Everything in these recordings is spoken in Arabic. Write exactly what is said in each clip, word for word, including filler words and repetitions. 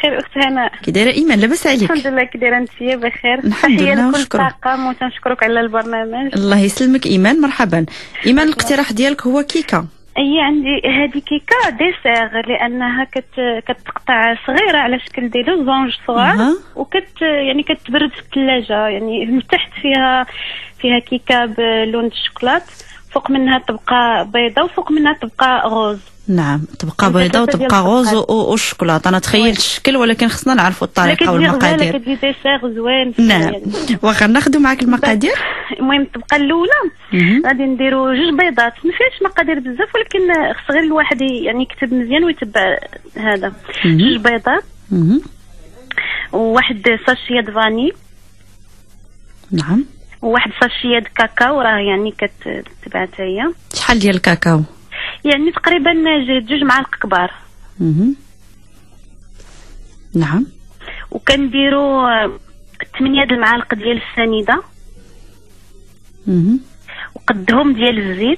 بخير اخت هناء. كي دايره ايمان؟ لاباس عليك؟ الحمد لله. كي دايره انت؟ بخير. الحمد لله ونشكرك. الطاقم وتنشكرك على البرنامج. الله يسلمك ايمان، مرحبا. ايمان الاقتراح ديالك هو كيكه. اي عندي هذه كيكه ديسير لانها كت كتقطع صغيره على شكل ديال زونج صغار أه. وكت يعني كتبرد في الثلاجه، يعني من تحت فيها فيها كيكه بلون الشوكولات، فوق منها تبقى بيضه وفوق منها تبقى غوز. نعم، تبقى بيضه وتبقى غوز والشوكولاته. انا تخيلت الشكل ولكن خصنا نعرفوا الطريقه والمقادير. كتجي ديسير زوين. نعم واخا ناخذوا معك المقادير. المهم تبقى الاولى غادي نديروا جوج بيضات، ما فيهاش مقادير بزاف ولكن خص غير الواحد يعني يكتب مزيان ويتبع هذا. جوج بيضات وواحد ساشيه د فاني. نعم. وواحد ساشيه د كاكاو، راه يعني كتبع حتى هي. شحال ديال الكاكاو؟ يعني تقريبا جوج معالق كبار. اها نعم. وكنديروا ثمانية د المعالق ديال السنيده. اها. وقدهم ديال الزيت.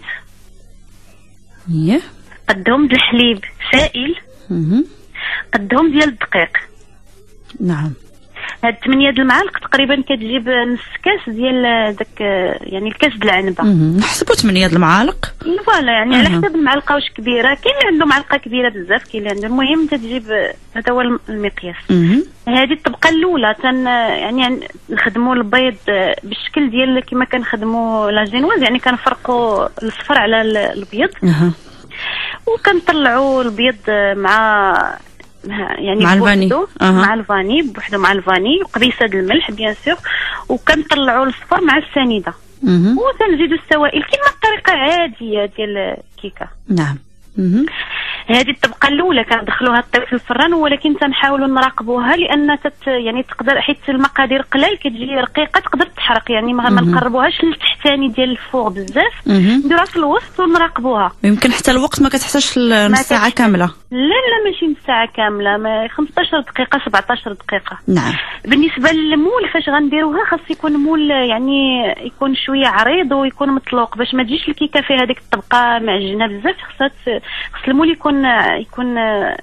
اييه. قدهم ديال الحليب سائل. اها. قدهم ديال الدقيق. نعم. هاد ثمانية د المعالق تقريبا كتجيب نص كاس ديال داك يعني الكاس د العنبه. نحسبوا ثمانية د المعالق. فوالا يعني على حسب المعلقه واش كبيره، كاين اللي عنده معلقه كبيره بزاف، كاين اللي عنده. المهم انت تجيب هذا هو المقياس. هذه الطبقه الاولى تن يعني نخدموا البيض بالشكل ديال كما كنخدموا لا جينواز، يعني كنفرقوا الصفر على الابيض. اها. وكنطلعوا البيض مع يعني مع الفاني. أه. مع الفاني بوحدو، مع الفاني وقبيصه د الملح بيان سور، وكنطلعوا الصفر مع السنيده. اها. وتنزيدوا السوائل كما الطريقه عاديه ديال الكيكه. نعم. اها. هذه الطبقه الاولى كندخلوها طيب في الفران، ولكن تنحاولوا نراقبوها لان تت يعني تقدر حيت المقادير قلال كتجي رقيقه تقدر تحرق، يعني ما نقربوهاش للتحتاني ديال الفوق بزاف، نديروها في الوسط ونراقبوها. يمكن حتى الوقت ما كتحتاجش نص ساعه كامله. لا لا ماشي نص ساعه كامله، ما خمسطاش دقيقه سبعطاش دقيقه. نعم. بالنسبه للمول فاش غنديروها خاص يكون مول يعني يكون شويه عريض ويكون مطلوق باش ما تجيش الكيكه فيها هذيك الطبقه معجنه بزاف. خاص خاص المول يكون يكون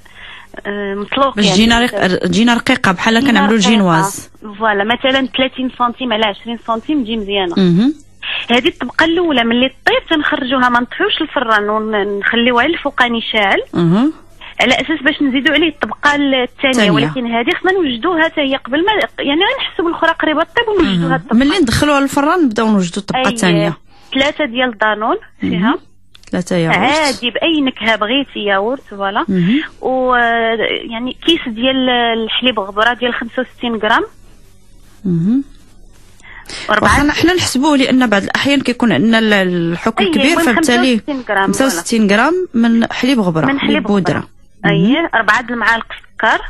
مطلوق، باش تجينا يعني تجينا رقيقه بحال كنعملوا الجينواز. فوالا مثلا ثلاثين سنتيم على عشرين سنتيم تجي مزيانه. اها. هذه الطبقه الاولى ملي طيب تنخرجوها، ما نطفيوش الفران ونخليوها الفوقاني شاعل. اها. على اساس باش نزيدوا عليه الطبقه الثانيه، ولكن هذه خصنا نوجدوها حتى هي قبل ما يعني غنحسوا بالاخرى قريبه طيب ونوجدوها الطبقه. ملي ندخلوها للفران نبداو نوجدوا الطبقه الثانيه. ثلاثه ديال الدانون فيها. ثلاثة ياغورت عادي بأي نكهة بغيتي ياغورت فوالا. و يعني كيس ديال الحليب غبرة ديال خمسة وستين غرام. اها. وأربعة حنا نحسبوه لأن بعض الأحيان كيكون عندنا الحك الكبير، فبالتالي خمسة وستين غرام من حليب غبرة من حليب بودرة. أيه أربعة د المعالق سكر.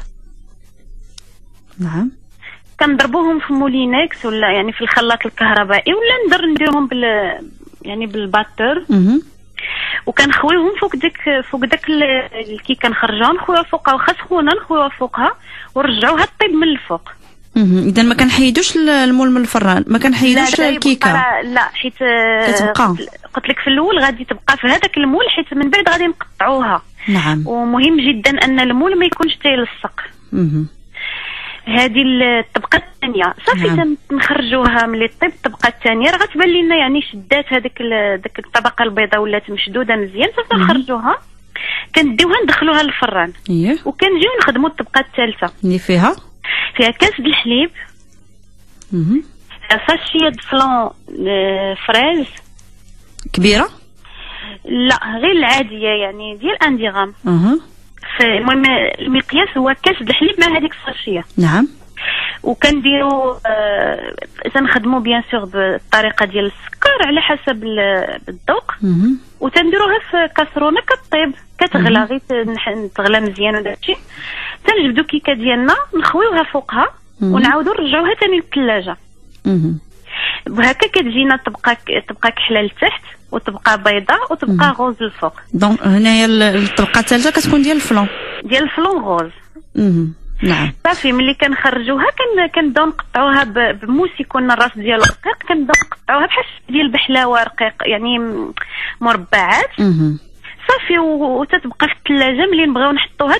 نعم. كنضربوهم في مولينكس ولا يعني في الخلاط الكهربائي، ولا نقدر نديرهم بال يعني بالباتر. اها. وكنخويوهم فوق ديك فوق داك الكيكه، نخرجوها نخويوها فوقها، وخا سخونه نخويوها فوقها ونرجعوها طيب من الفوق. اها. اذا ما كنحيدوش المول من الفران، ما كنحيدوش الكيكه. لا, لا حيت كتبقى قلت لك في الاول غادي تبقى في هذاك المول، حيت من بعد غادي نقطعوها. نعم. ومهم جدا ان المول ما يكونش تيلصق. اها. هذه الطبقه الثانيه صافي. نعم. نخرجوها ملي طيب الطبقه الثانيه راه غتبان لنا يعني شدات هذيك ديك الطبقه البيضاء ولات مشدوده مزيان، صافي نخرجوها كنديوها ندخلوها للفران. اييه. وكنجيو نخدموا الطبقه الثالثه اللي فيها فيها كاس د الحليب. اها. ساشيه د فلان فريز كبيره. لا غير العاديه يعني ديال واحد غرام. اها. المهم المقياس هو كاس د الحليب مع هذيك الساشيه. نعم. وكنديروا آه تنخدموا بيان سور بالطريقه ديال السكر على حسب الذوق. وتنديروها في كاسرونه كطيب كتغلى غير تغلى مزيان وداكشي. تنجبدوا كيكه ديالنا نخويوها فوقها ونعاودوا نرجعوها ثاني للثلاجه. بهكا كتجينا طبقه طبقه كحله لتحت وتبقى بيضاء وتبقى غوز للفوق. دونك هنايا الطبقه الثالثه كتكون ديال الفلون ديال الفلون غوز. اها. نعم. صافي ملي كنخرجوها كن كنبداو نقطعوها بموس يكون الراس ديالو رقيق، كنبداو نقطعوها بحال ديال البحلاوه رقيق يعني مربعات. اها. وصافي وتتبقى في الثلاجه. ملي نبغيو نحطوها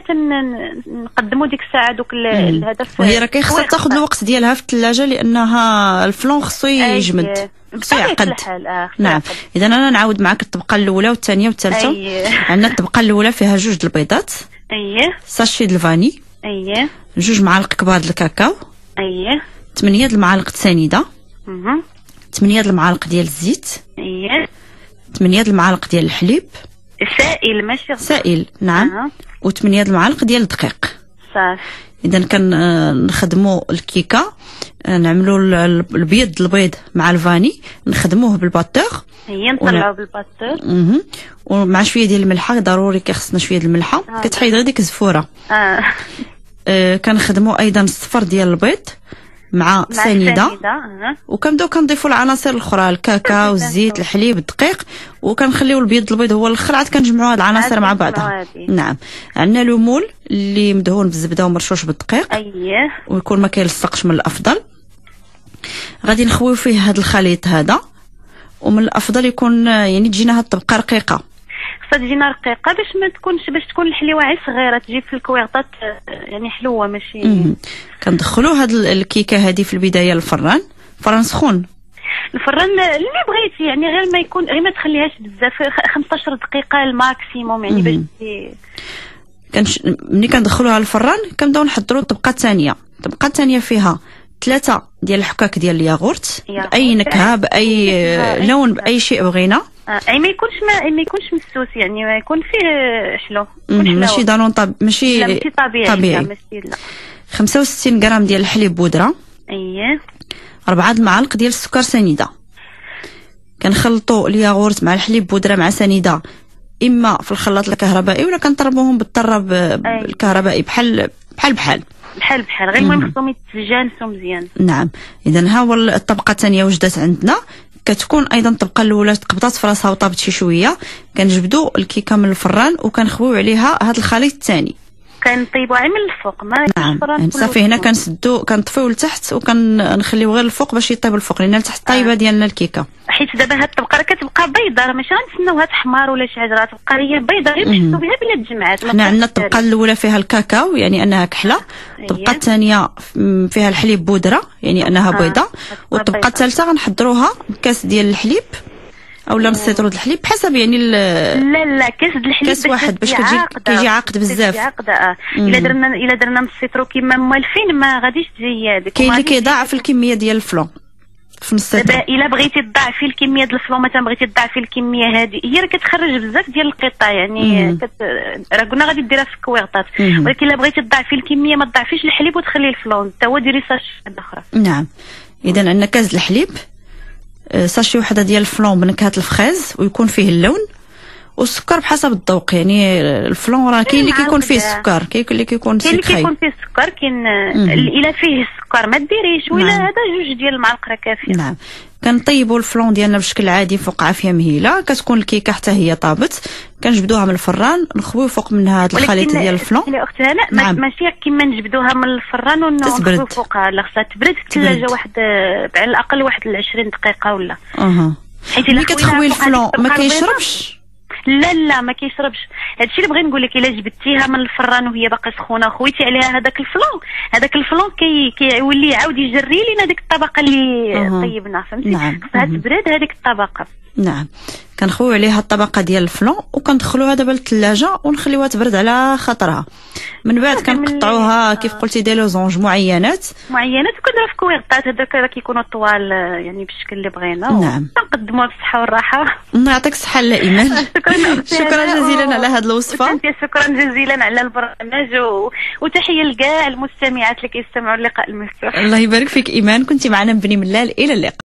تنقدموا ديك الساعه دوك الهدف. وهي راه كيخصها تاخذ الوقت ديالها في الثلاجه لانها الفلون خصو يجمد، خصو يعقد. آه نعم. اذا انا نعاود معاك الطبقه الاولى والثانيه والثالثه. أيه. عندنا الطبقه الاولى فيها جوج د البيضات، اييه، ساشي د الفاني، اييه، جوج معالق كبار د الكاكاو، اييه، ثمانية د المعالق سنيده، اها، ثمانية د المعالق ديال الزيت، اييه، ثمانية د المعالق ديال الحليب سائل ماشي سائل. نعم. أه. وثمانية د المعالق ديال الدقيق. صافي. اذا كنخدموا الكيكه، نعملوا البيض البيض مع الفاني، نخدموه بالباتور، هي نطلعوه بالباتور اها، ومع شويه ديال الملحه، ضروري كيخصنا شويه ديال الملحه. آه. كتحيد غير ديك الزفوره. اه, آه كنخدموا ايضا الصفر ديال البيض مع سنيده. أه. وكنبداو كنضيفوا العناصر الاخرى، الكاكاو، الزيت، الحليب، الدقيق، وكنخليو البيض البيض هو الاخر، عاد كنجمعوا هاد العناصر مع بعضها. نعم. عندنا لومول اللي مدهون بالزبده ومرشوش بالدقيق. اييه. ويكون ما كيلصقش، من الافضل. غادي نخويو فيه هذا الخليط هذا، ومن الافضل يكون يعني تجينا هاد الطبقه رقيقه، خصها تجينا رقيقه باش ما تكونش، باش تكون الحليوه عي صغيره تجي في الكويغطات يعني حلوه ماشي. كندخلوا هاد الكيكه هذه في البدايه للفران، فران سخون. الفران اللي بغيتي يعني، غير ما يكون، غير ما تخليهاش بزاف، خمسطاش دقيقه الماكسيموم يعني باش كنش... ملي كندخلوها للفران كنبداو نحضروا الطبقه الثانيه. الطبقه الثانيه فيها ثلاثه ديال الحكاك ديال الياغورت باي نكهه، باي لون، باي شيء بغينا. آه. اي ما يكونش ما, ما يكونش مسوس يعني، ما يكون فيه حلو، ماشي دانون طب... ماشي لا ماشي طبيعي, طبيعي. لا ماشي لا. خمسة وستين غرام ديال الحليب بودره. اييه. أربعة المعالق ديال السكر سنيده. كنخلطوا الياغورت مع الحليب بودره مع سنيده، اما في الخلاط الكهربائي ولا كنطربوهم بالطرب الكهربائي، بحال بحال بحال بحال بحال غير المهم خصهم يتجانسوا مزيان. نعم. اذا ها هو الطبقه الثانيه وجدت عندنا. كتكون ايضا الطبقه الاولى تقبطات في راسها وطابت شي شويه، كنجبدوا الكيكه من الفران وكنخويو عليها هذا الخليط الثاني، كنطيبوها من الفوق. ما نعم. يعني صافي هنا كنسدو كنطفيو لتحت وكنخليو غير الفوق باش يطيب الفوق، لان لتحت طايبه آه. ديالنا الكيكه. حيت دابا هاد الطبقه راه كتبقى بيضاء، راه ماشي غنتسناوها تحمر ولا شي حاجه، راه تبقى هي بيضاء غير نحسوا بها بلا تجمعات. حنا عندنا الطبقه الاولى فيها الكاكاو يعني انها كحله، الطبقه الثانيه فيها الحليب بودره يعني انها بيضاء، والطبقه الثالثه غنحضروها بكاس ديال الحليب اولا نص لتر د الحليب بحسب يعني لا لا كاس د الحليب كاس واحد باش كتجي كيجي عاقد بزاف. اه الا درنا الا درنا نص لتر كيما موالفين ما غاديش تجي هذيك. كاين اللي كيضاعف الكميه ديال الفلون في نص لتر. دابا الا بغيتي تضاعفي الكميه ديال الفلون، مثلا بغيتي تضاعفي الكميه هذه، هي راه كتخرج بزاف ديال القطع يعني كت... راه قلنا غادي ديرها في الكويغطات، ولكن الا بغيتي تضاعفي الكميه ما تضاعفيش الحليب وتخلي الفلون حتى هو ديري ساش اخرى. نعم. اذا عندنا كاس الحليب، ساشي وحده ديال الفلون بنكهه الفخاز ويكون فيه اللون، والسكر بحسب الذوق يعني. الفلون راه كاين اللي كيكون فيه السكر، كاين اللي كيكون كاين اللي كيكون فيه السكر، كاين الا فيه السكر ما ديريش، ولا هذا جوج ديال المعالق راه كافيه. نعم. كنطيبوا الفلون ديالنا بشكل عادي فوق عافيه مهيله، كتكون الكيكه حتى هي طابت، كنجبدوها من الفران نخويو فوق منها هذا الخليط ديال الفلون. ولكن اختي هنا نعم. ماشي كيما نجبدوها من الفران ونخويو فوقها، لا خصها تبرد في الثلاجه واحد على الاقل واحد عشرين دقيقه ولا. اها. حيت ملي كتخوي الفلون ما كيشربش. لا لا ما كيشربش. هادشي اللي بغي نقول لك، الا جبدتيها من الفران وهي باقا سخونه وخويتي عليها هذاك الفلون، هذاك الفلون كي كيولي يعاود يجري لينا ديك الطبقه اللي أه. طيبنا فهمتي. نعم. خصها تبرد هذيك الطبقه. نعم. كنخويو عليها الطبقه ديال الفلون وكندخلوها دابا للثلاجه ونخليوها تبرد على خاطرها. من بعد كنقطعوها كيف قلتي دي لوزونج معينات معينات وكنديرها في كويغطات، هذاك راه كيكونوا طوال يعني بالشكل اللي بغينا. نعم. كنقدموها بالصحه والراحه. الله يعطيك الصحه لا ايمان. شكرا جزيلا على هذه الوصفه. شكرا جزيلا على البرنامج و... وتحيه لكاع المستمعات اللي كيستمعوا اللقاء المفتوح. الله يبارك فيك ايمان، كنتي معنا من بني ملال. الى اللقاء.